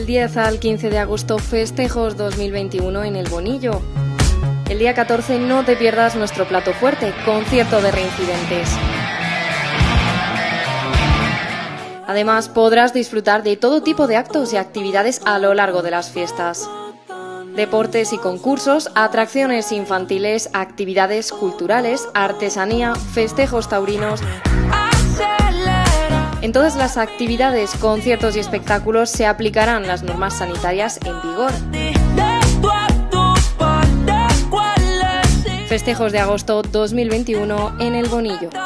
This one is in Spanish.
Del 10 al 15 de agosto, festejos 2021 en El Bonillo. El día 14 no te pierdas nuestro plato fuerte, concierto de Reincidentes. Además, podrás disfrutar de todo tipo de actos y actividades a lo largo de las fiestas. Deportes y concursos, atracciones infantiles, actividades culturales, artesanía, festejos taurinos. En todas las actividades, conciertos y espectáculos se aplicarán las normas sanitarias en vigor. Festejos de agosto 2021 en El Bonillo.